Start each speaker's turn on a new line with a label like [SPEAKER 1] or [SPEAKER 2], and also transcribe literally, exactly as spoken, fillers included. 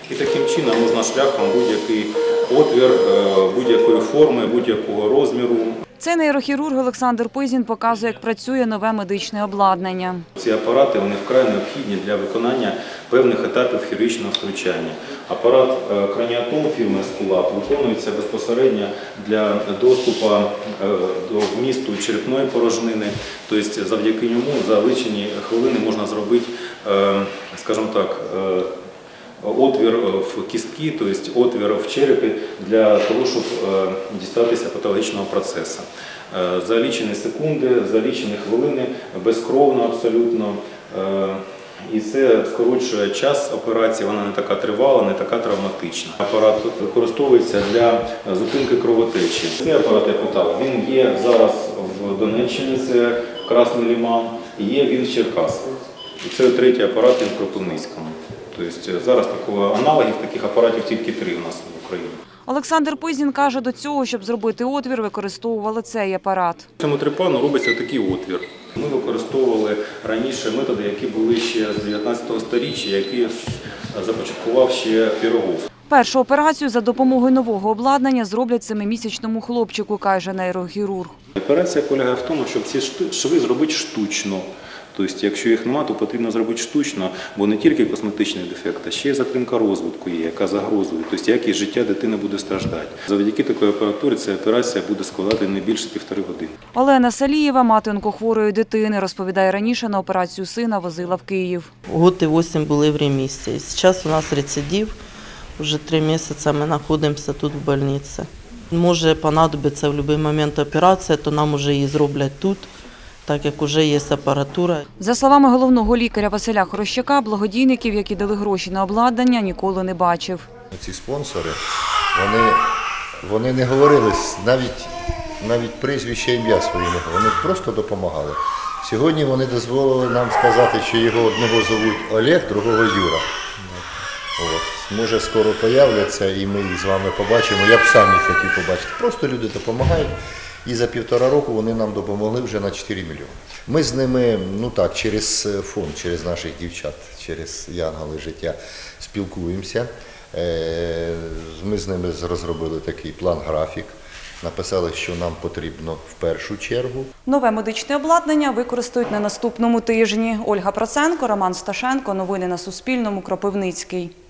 [SPEAKER 1] І таким чином можна шляхом будь-який отвір, будь-якої форми, будь-якого розміру.
[SPEAKER 2] Цей нейрохірург Олександр Пизін показує, як працює нове медичне обладнання.
[SPEAKER 1] Ці апарати вони вкрай необхідні для виконання певних етапів хірургічного втручання. Апарат краніатом фірми Esculap виконується безпосередньо для доступу до вмісту черепної порожнини. Тобто завдяки ньому за лічені хвилини можна зробити, скажімо так, отвір в кістки, тобто отвір в черепі для того, щоб дістатися патологічного процесу. За лічені секунди, за лічені хвилини, безкровно абсолютно. І це скорочує час операції, вона не така тривала, не така травматична. Апарат використовується для зупинки кровотечі. Цей апарат, я питав, він є зараз в Донеччині, це Красний Лиман, і є він в Черкасах. І це третій апарат в Кропивницькому. Тобто зараз такого аналогів, таких апаратів тільки три у нас в Україні.
[SPEAKER 2] Олександр Пизін каже, до цього, щоб зробити отвір, використовували цей апарат.
[SPEAKER 1] Цьому трепану робиться такий отвір. Ми використовували раніше методи, які були ще з дев'ятнадцятого сторіччя, які започаткував ще Пірогов.
[SPEAKER 2] Першу операцію за допомогою нового обладнання зроблять семимісячному хлопчику, каже нейрохірург.
[SPEAKER 1] Операція полягає в тому, щоб ці шви зробити штучно. Тобто, якщо їх немає, то потрібно зробити штучно, бо не тільки косметичний дефект, а ще й затримка розвитку є, яка загрозує. Тобто, якість життя дитини буде страждати. Завдяки такої апаратурі ця операція буде складати не більше півтори години.
[SPEAKER 2] Олена Салієва, мати онкохворої дитини, розповідає, раніше на операцію сина возила в Київ.
[SPEAKER 3] Год і вісім були в ремісії. Зараз у нас рецидив. Вже три місяці ми знаходимося тут в лікарні. Може понадобиться в будь-який момент операція, то нам вже її зроблять тут, так як вже є апаратура.
[SPEAKER 2] За словами головного лікаря Василя Хорощака, благодійників, які дали гроші на обладнання, ніколи не бачив.
[SPEAKER 4] Ці спонсори, вони, вони не говорили навіть, навіть прізвище, ім'я свої, вони просто допомагали. Сьогодні вони дозволили нам сказати, що його одного звуть Олег, другого Юра. От. Може скоро появляться і ми їх з вами побачимо. Я б сам їх хотів побачити. Просто люди допомагають. І за півтора року вони нам допомогли вже на чотири мільйони. Ми з ними, ну так, через фонд, через наших дівчат, через Янголи життя спілкуємося. Ми з ними розробили такий план-графік. Написали, що нам потрібно в першу чергу.
[SPEAKER 2] Нове медичне обладнання використають на наступному тижні. Ольга Проценко, Роман Сташенко. Новини на Суспільному. Кропивницький.